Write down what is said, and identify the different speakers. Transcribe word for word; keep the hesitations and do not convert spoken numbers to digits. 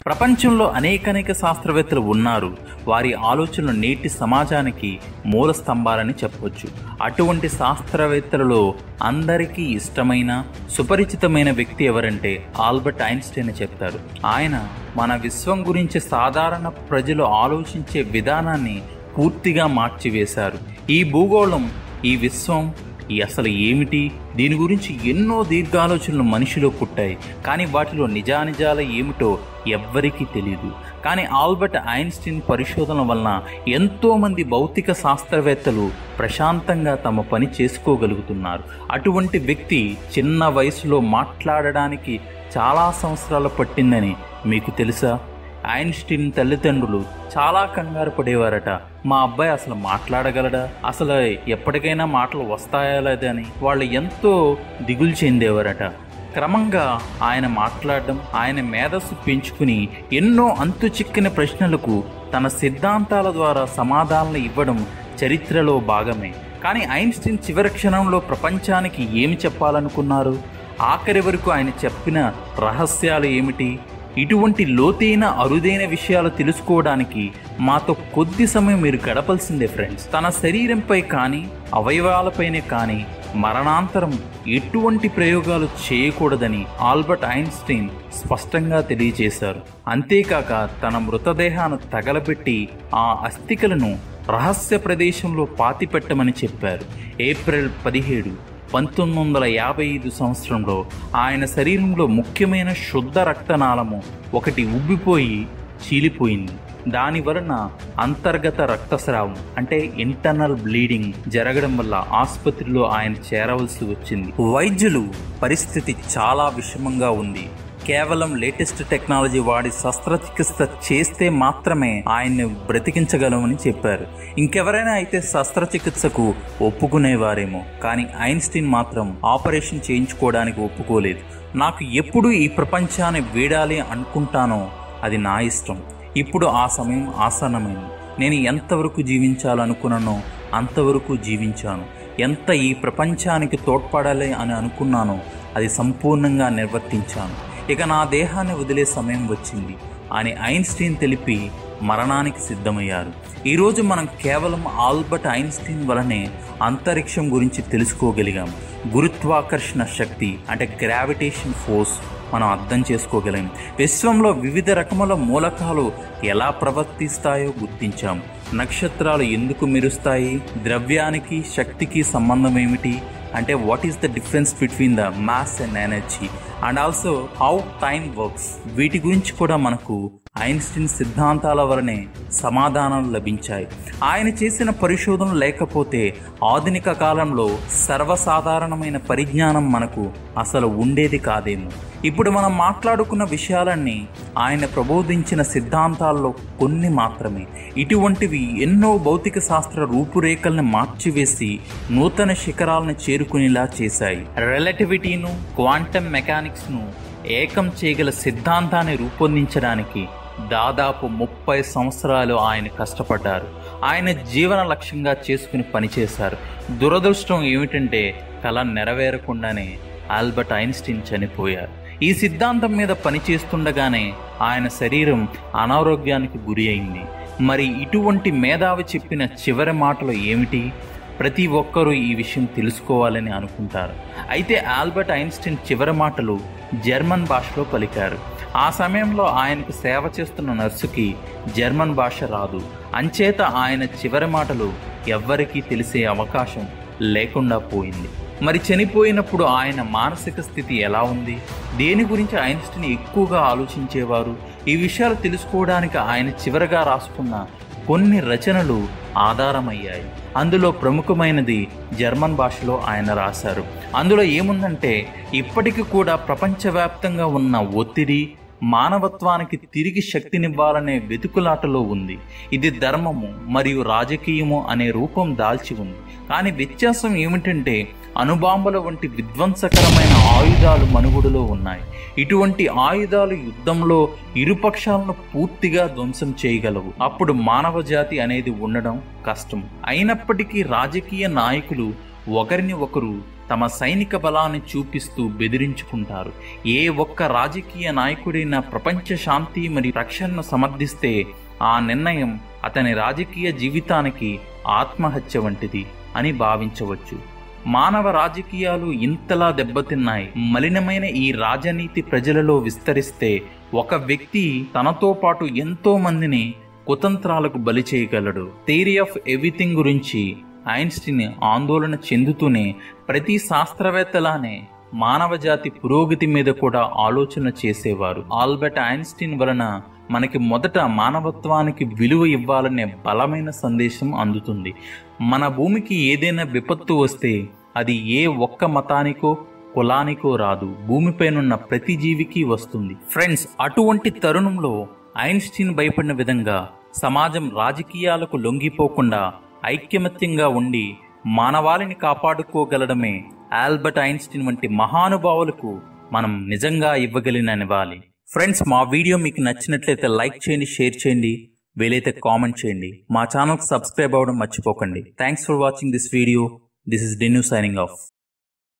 Speaker 1: ప్రపంచంలో అనేకనేక శాస్త్రవేత్తలు ఉన్నారు. వారి ఆలోచనలు నేటి సమాజానికి మూల స్తంభాలని చెప్పవచ్చు. అటువంటి శాస్త్రవేత్తలలో అందరికీ ఇష్టమైన సుపరిచితమైన వ్యక్తి ఎవరంటే ఆల్బర్ట్ ఐన్స్టైన్ అని చెప్తారు. ఆయన మన విశ్వం గురించి సాధారణ ప్రజలు ఆలోచించే విధానాన్ని పూర్తిగా మార్చివేశారు. ఈ భూగోళం, ఈ విశ్వం ఈ అసలు ఏమిటి, దీని గురించి ఎన్నో దీర్ఘాలోచనలు మనిషిలో పుట్టాయి. కానీ వాటిలో నిజానిజాలు ఏమిటో ఎవ్వరికీ తెలియదు. కానీ ఆల్బర్ట్ ఐన్స్టీన్ పరిశోధనల వలన ఎంతోమంది భౌతిక శాస్త్రవేత్తలు ప్రశాంతంగా తమ పని చేసుకోగలుగుతున్నారు. అటువంటి వ్యక్తి చిన్న వయసులో మాట్లాడడానికి చాలా సంవత్సరాలు పట్టిందని మీకు తెలుసా? ఐన్స్టీన్ తల్లిదండ్రులు చాలా కంగారు పడేవారట. మా అబ్బాయి అసలు మాట్లాడగలడా, అసలు ఎప్పటికైనా మాటలు వస్తాయా లేదని వాళ్ళు ఎంతో దిగులు చెందేవారట. క్రమంగా ఆయన మాట్లాడడం, ఆయన మేధస్సు పెంచుకుని ఎన్నో అంతు చిక్కిన ప్రశ్నలకు తన సిద్ధాంతాల ద్వారా సమాధానాలు ఇవ్వడం చరిత్రలో భాగమే. కానీ ఐన్స్టీన్ చివరి క్షణంలో ప్రపంచానికి ఏమి చెప్పాలనుకున్నారు? ఆఖరి వరకు ఆయన చెప్పిన రహస్యాలు ఏమిటి? ఇటువంటి లోతైన అరుదైన విషయాలు తెలుసుకోవడానికి మాతో కొద్ది సమయం మీరు గడపాల్సిందే ఫ్రెండ్స్. తన శరీరంపై కానీ అవయవాలపైనే కానీ మరణాంతరం ఎటువంటి ప్రయోగాలు చేయకూడదని ఆల్బర్ట్ ఐన్స్టీన్ స్పష్టంగా తెలియజేశారు. అంతేకాక తన మృతదేహాన్ని తగలబెట్టి ఆ అస్థికలను రహస్య ప్రదేశంలో పాతిపెట్టమని చెప్పారు. ఏప్రిల్ పదిహేడు పంతొమ్మిది వందల యాభై ఐదు సంవత్సరంలో ఆయన శరీరంలో ముఖ్యమైన శుద్ధ రక్తనాళము ఒకటి ఉబ్బిపోయి చీలిపోయింది. దాని వలన అంతర్గత రక్తస్రావం అంటే ఇంటర్నల్ బ్లీడింగ్ జరగడం వల్ల ఆసుపత్రిలో ఆయన చేరవలసి వచ్చింది. వైద్యులు పరిస్థితి చాలా విషమంగా ఉంది, కేవలం లేటెస్ట్ టెక్నాలజీ వాడి శస్త్రచికిత్స చేస్తే మాత్రమే ఆయన్ని బ్రతికించగలమని చెప్పారు. ఇంకెవరైనా అయితే శస్త్రచికిత్సకు ఒప్పుకునేవారేమో, కానీ ఐన్స్టీన్ మాత్రం ఆపరేషన్ చేయించుకోవడానికి ఒప్పుకోలేదు. నాకు ఎప్పుడు ఈ ప్రపంచాన్ని వీడాలి అనుకుంటానో అది నా ఇష్టం. ఇప్పుడు ఆ సమయం ఆసన్నమైంది. నేను ఎంతవరకు జీవించాలనుకున్నానో అంతవరకు జీవించాను. ఎంత ఈ ప్రపంచానికి తోడ్పడాలి అని అనుకున్నానో అది సంపూర్ణంగా నిర్వర్తించాను. ఇక నా దేహాన్ని వదిలే సమయం వచ్చింది అని ఐన్స్టీన్ తెలిపి మరణానికి సిద్ధమయ్యారు. ఈరోజు మనం కేవలం ఆల్బర్ట్ ఐన్స్టీన్ వలనే అంతరిక్షం గురించి తెలుసుకోగలిగాం. గురుత్వాకర్షణ శక్తి అంటే గ్రావిటేషన్ ఫోర్స్ మనం అర్థం చేసుకోగలం. విశ్వంలో వివిధ రకముల మూలకాలు ఎలా ప్రవర్తిస్తాయో గుర్తించాం. నక్షత్రాలు ఎందుకు మెరుస్తాయి, ద్రవ్యానికి శక్తికి సంబంధం ఏమిటి, అంటే what is the difference between the mass and energy, and also how time works. వీటి గురించి కూడా మనకు ఐన్స్టీన్ సిద్ధాంతాల వలనే సమాధానాలు లభించాయి. ఆయన చేసిన పరిశోధనలు లేకపోతే ఆధునిక కాలంలో సర్వసాధారణమైన పరిజ్ఞానం మనకు అసలు ఉండేది కాదేమో. ఇప్పుడు మనం మాట్లాడుకున్న విషయాలన్నీ ఆయన ప్రబోధించిన సిద్ధాంతాల్లో కొన్ని మాత్రమే. ఇటువంటివి ఎన్నో భౌతిక శాస్త్ర రూపురేఖల్ని మార్చివేసి నూతన శిఖరాలను చేరుకునేలా చేశాయి. రిలేటివిటీను, క్వాంటమ్ మెకానిక్స్ను ఏకం చేయగల సిద్ధాంతాన్ని రూపొందించడానికి దాదాపు ముప్పై సంవత్సరాలు ఆయన కష్టపడ్డారు. ఆయన జీవన లక్ష్యంగా చేసుకుని పనిచేశారు. దురదృష్టం ఏమిటంటే కళ నెరవేరకుండానే ఆల్బర్ట్ ఐన్స్టీన్ చనిపోయారు. ఈ సిద్ధాంతం మీద పనిచేస్తుండగానే ఆయన శరీరం అనారోగ్యానికి గురి అయింది. మరి ఇటువంటి మేధావి చెప్పిన చివరి మాటలు ఏమిటి? ప్రతి ఒక్కరూ ఈ విషయం తెలుసుకోవాలని అనుకుంటారు. అయితే ఆల్బర్ట్ ఐన్స్టీన్ చివరి మాటలు జర్మన్ భాషలో పలికారు. ఆ సమయంలో ఆయనకు సేవ చేస్తున్న నర్సుకి జర్మన్ భాష రాదు. అంచేత ఆయన చివరి మాటలు ఎవ్వరికీ తెలిసే అవకాశం లేకుండా పోయింది. మరి చనిపోయినప్పుడు ఆయన మానసిక స్థితి ఎలా ఉంది? దేని గురించి ఐన్స్టీన్ ఎక్కువగా ఆలోచించేవారు? ఈ విషయాలు తెలుసుకోవడానికి ఆయన చివరగా రాసుకున్న కొన్ని రచనలు ఆధారమయ్యాయి. అందులో ప్రముఖమైనది జర్మన్ భాషలో ఆయన రాశారు. అందులో ఏముందంటే, ఇప్పటికీ కూడా ప్రపంచవ్యాప్తంగా ఉన్న ఒత్తిడి మానవత్వానికి తిరిగి శక్తినివ్వాలనే వెతుకులాటలో ఉంది. ఇది ధర్మము మరియు రాజకీయము అనే రూపం దాల్చి ఉంది. కానీ వ్యత్యాసం ఏమిటంటే అణుబాంబుల వంటి విధ్వంసకరమైన ఆయుధాలు మనుగడలో ఉన్నాయి. ఇటువంటి ఆయుధాలు యుద్ధంలో ఇరుపక్షాలను పూర్తిగా ధ్వంసం చేయగలవు. అప్పుడు మానవ జాతి అనేది ఉండడం కష్టం. అయినప్పటికీ రాజకీయ నాయకులు ఒకరిని ఒకరు తమ సైనిక బలాన్ని చూపిస్తూ బెదిరించుకుంటారు. ఏ ఒక్క రాజకీయ నాయకుడైనా ప్రపంచ శాంతి మరియు రక్షణను సమర్థిస్తే ఆ నిర్ణయం అతని రాజకీయ జీవితానికి ఆత్మహత్య వంటిది అని భావించవచ్చు. మానవ రాజకీయాలు ఇంతలా దెబ్బతిన్నాయి. మలినమైన ఈ రాజనీతి ప్రజలలో విస్తరిస్తే ఒక వ్యక్తి తనతో పాటు ఎంతో మందిని కుతంత్రాలకు బలి చేయగలడు. థియరీ ఆఫ్ ఎవ్రీథింగ్ గురించి ఐన్స్టీన్ ఆందోళన చెందుతూనే ప్రతి శాస్త్రవేత్తలానే మానవజాతి పురోగతి మీద కూడా ఆలోచన చేసేవారు. ఆల్బర్ట్ ఐన్స్టీన్ వలన మనకి మొదట మానవత్వానికి విలువ ఇవ్వాలనే బలమైన సందేశం అందుతుంది. మన భూమికి ఏదైనా విపత్తు వస్తే అది ఏ ఒక్క మతానికో కులానికో రాదు, భూమిపైనున్న ప్రతి జీవికి వస్తుంది. ఫ్రెండ్స్, అటువంటి తరుణంలో ఐన్స్టీన్ భయపడిన విధంగా సమాజం రాజకీయాలకు లొంగిపోకుండా ఐక్యమత్యంగా ఉండి మానవాళిని కాపాడుకోగలడమే ఆల్బర్ట్ ఐన్స్టీన్ వంటి మహానుభావులకు మనం నిజంగా ఇవ్వగలిగిన నివాళి. ఫ్రెండ్స్, మా వీడియో మీకు నచ్చినట్లయితే లైక్ చేయండి, షేర్ చేయండి, వీలైతే కామెంట్ చేయండి. మా ఛానల్కి సబ్స్క్రైబ్ అవ్వడం మర్చిపోకండి. Thanks for watching this video. This is Dinu signing of.